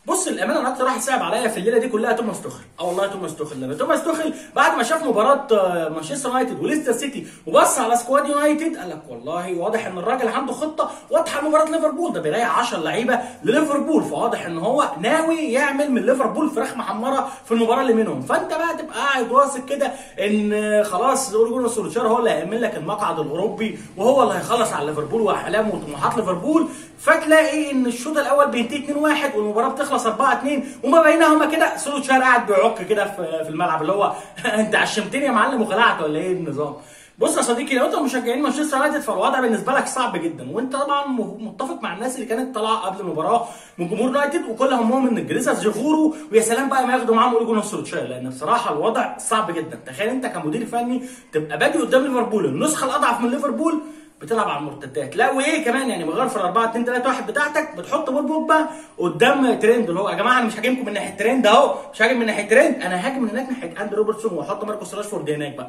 بص الامانه انا اكتر واحد صعب عليا في الليله دي كلها توماس توخل. والله توماس توخل، لما توماس توخل بعد ما شاف مباراه مانشستر يونايتد وليستر سيتي وبص على سكواد يونايتد قال لك والله واضح ان الراجل عنده خطه واضحه لمباراه ليفربول، ده بيريح 10 لعيبه لليفربول، فواضح ان هو ناوي يعمل من ليفربول فراخ محمره في المباراه اللي منهم. فانت بقى تبقى قاعد واثق كده ان خلاص اولي جونر سولشار هو اللي هيعمل لك المقعد الاوروبي وهو اللي هيخلص على ليفربول واحلامه وطموحات ليفربول، فتلاقي ان الشوط الاول بينتهي 2-1 والمباراه بتخلص 4-2 وما بينهما كده سولشار قاعد بيعك كده في الملعب اللي هو انت عشمتني يا معلم وخلعت ولا ايه النظام؟ بص يا صديقي، لو انت مشجعين مانشستر يونايتد فالوضع بالنسبه لك صعب جدا، وانت طبعا متفق مع الناس اللي كانت طالعه قبل المباراه من جمهور يونايتد وكل همهم ان الجريزاس يغوروا ويا سلام بقى ما ياخدوا معاهم اولي جونر سولشار، لان بصراحه الوضع صعب جدا. تخيل انت كمدير فني تبقى بادي قدام ليفربول النسخه الاضعف من ليفربول بتلعب على المرتدات، لا وايه كمان يعني مغير في 4-2-3-1 بتاعتك بتحط بول بوجبا قدام ترند اللي هو يا جماعه انا مش هاجمكم من ناحيه ترند اهو، مش هاجم من ناحيه ترند، انا هاجم من هناك ناحيه اندرو روبرتسون واحط ماركوس راشفورد هناك بقى.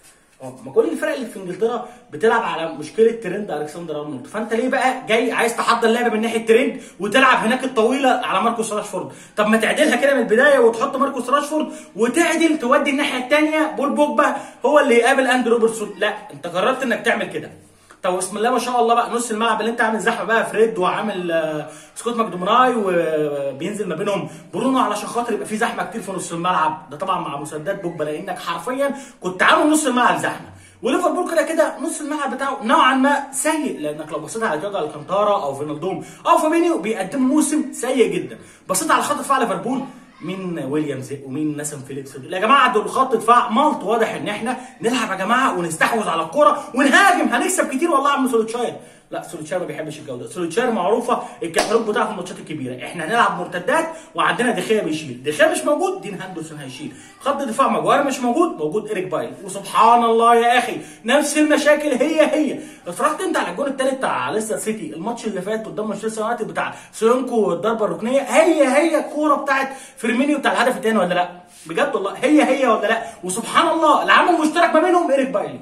ما كل الفرق اللي في انجلترا بتلعب على مشكله ترند الكسندر ارنولد، فانت ليه بقى جاي عايز تحضر لعبه من ناحيه ترند وتلعب هناك الطويله على ماركوس راشفورد؟ طب ما تعدلها كده من البدايه وتحط ماركوس راشفورد وتعدل تودي الناحيه الثانيه بول بوجبا هو اللي يقابل اندرو روبرتسون، لا انت قررت انك تعمل كده. طب بسم الله ما شاء الله بقى نص الملعب اللي انت عامل زحمه بقى فريد وعامل سكوت ماكدومراي وبينزل ما بينهم برونو علشان خاطر يبقى في زحمه كتير في نص الملعب، ده طبعا مع مسدات بوجبا لانك حرفيا كنت عامل نص الملعب زحمه. وليفربول كده كده نص الملعب بتاعه نوعا ما سيء، لانك لو بصيت على تياجو الكانتارا او فينالدوم او فابينيو بيقدموا موسم سيء جدا. بصيت على خط دفاع ليفربول مين ويليامز ومين ناسم فيليكس يا جماعه دول خط دفاع مالط، واضح ان احنا نلعب يا جماعه ونستحوذ على الكوره ونهاجم هنكسب كتير والله يا عم سولشاير. لا سولشاير ما بيحبش الجو ده، سولشاير معروفه الكتالوج بتاعه في الماتشات الكبيره، احنا هنلعب مرتدات وعندنا دخيا بيشيل، دخيا مش موجود دين هاندرسون هيشيل، خط دفاع ماجواير مش موجود ايريك بايل، وسبحان الله يا اخي نفس المشاكل هي. اتفرجت انت على الجون الثالث بتاع ليستر سيتي الماتش اللي فات قدام مانشستر يونايتد بتاع سوينكو الضربه الركنيه؟ هي الكوره بتاعت فيرمينيو بتاع الهدف الثاني ولا لا؟ بجد والله هي ولا لا؟ وسبحان الله العامل المشترك ما بينهم ايريك بايل.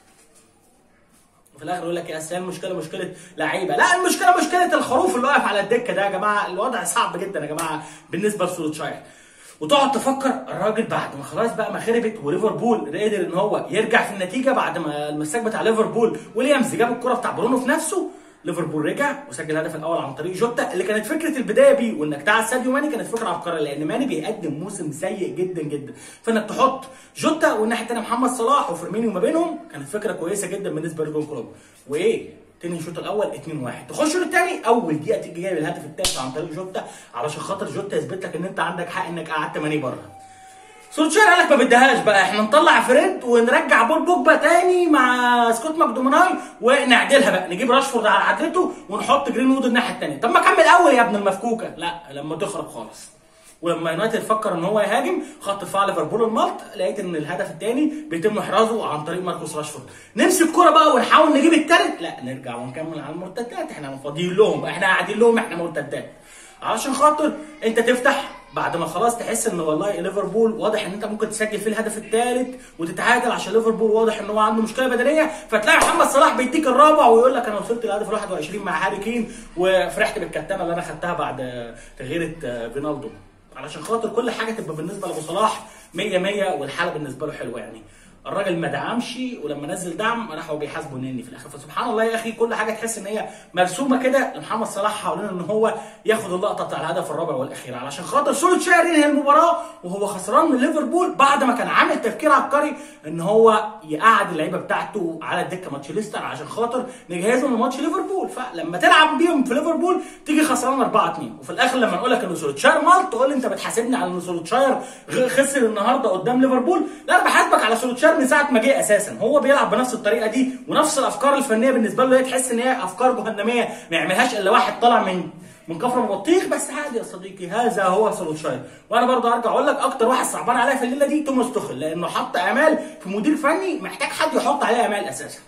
وفي الاخر يقول لك يا اسلام المشكله مشكله لعيبه، لا المشكله مشكله الخروف اللي واقف على الدكه ده يا جماعه، الوضع صعب جدا يا جماعه بالنسبه لسولشاير. وتقعد تفكر الراجل بعد ما خلاص بقى ما خربت وليفربول قدر ان هو يرجع في النتيجه بعد ما المساك بتاع ليفربول ويليامز جاب الكره بتاع برونو في نفسه، ليفربول رجع وسجل الهدف الاول عن طريق جوتا اللي كانت فكره البدايه بيه، وانك تعال ساديو ماني كانت فكره عبقريه لان ماني بيقدم موسم سيء جدا، فانك تحط جوتا والناحيه الثانيه محمد صلاح وفيرمينيو ما بينهم كانت فكره كويسه جدا بالنسبه لجون كلوب. وايه تاني الشوط الاول 2-1 تخش له الثاني اول دقيقه تيجي جايب الهدف الثالث عن طريق جوتا علشان خاطر جوتا يثبت لك ان انت عندك حق انك قعدت ماني بره. سولشاير قال لك ما بديهاش بقى، احنا نطلع فريد ونرجع بول بوجبا تاني مع سكوت ماكدوماناي ونعدلها بقى، نجيب راشفورد على عدلته ونحط جرين وود الناحيه الثانيه. طب ما كمل اول يا ابن المفكوكه، لا لما تخرب خالص. ولما يونايتد فكر ان هو يهاجم خط دفاع ليفربول المالط لقيت ان الهدف الثاني بيتم احرازه عن طريق ماركوس راشفورد. نمسك كوره بقى ونحاول نجيب الثالث، لا نرجع ونكمل على المرتدات، احنا فاضيين لهم، احنا قاعدين لهم، احنا مرتدات علشان خاطر انت تفتح بعد ما خلاص تحس ان والله ليفربول واضح ان انت ممكن تسجل فيه الهدف الثالث وتتعادل عشان ليفربول واضح ان هو عنده مشكله بدنيه، فتلاقي محمد صلاح بيديك الرابع ويقول لك انا وصلت للهدف 21 مع هاري كين وفرحت بالكتانه اللي انا خدتها بعد تغيير فينالدو، علشان خاطر كل حاجه تبقى بالنسبه لابو صلاح 100 والحاله بالنسبه له حلوه. يعني الراجل ما دعمش ولما نزل دعم راحوا بيحاسبوا النني في الاخر، فسبحان الله يا اخي كل حاجه تحس ان هي مرسومه كده لمحمد صلاح حوالين ان هو ياخد اللقطه بتاع الهدف الرابع والاخير علشان خاطر سولشاير ينهي المباراه وهو خسران من ليفربول بعد ما كان عامل تفكير عبقري ان هو يقعد اللعيبه بتاعته على الدكه ماتش ليستر عشان خاطر نجهزهم لماتش ليفربول، فلما تلعب بيهم في ليفربول تيجي خسران 4-2 وفي الاخر لما نقول لك ان سولشاير مالط تقول لي انت بتحاسبني على ان سولشاير خسر النهارده قدام ليفربول، لا انا بحاسبك على سولشاير من ساعه ما جه اساسا هو بيلعب بنفس الطريقه دي ونفس الافكار الفنيه بالنسبه له، تحس ان هي افكار جهنميه ما يعملهاش الا واحد طالع من كفر البطيخ، بس عادي يا صديقي هذا هو سولشاير. وانا برضه ارجع اقول لك اكتر واحد صعبان عليا في الليله دي توماس توخل لانه حط امال في مدير فني محتاج حد يحط عليه امال اساسا.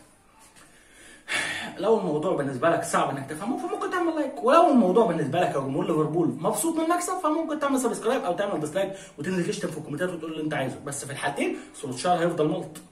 لو الموضوع بالنسبه لك صعب انك تفهمه فممكن تعمل لايك، ولو الموضوع بالنسبه لك كجمهور ليفربول مبسوط من المكسب فممكن تعمل سبسكرايب او تعمل ديسلايك وتنزل تشتم في الكومنتات وتقول اللي انت عايزه، بس في الحالتين سولشاير هيفضل ملط.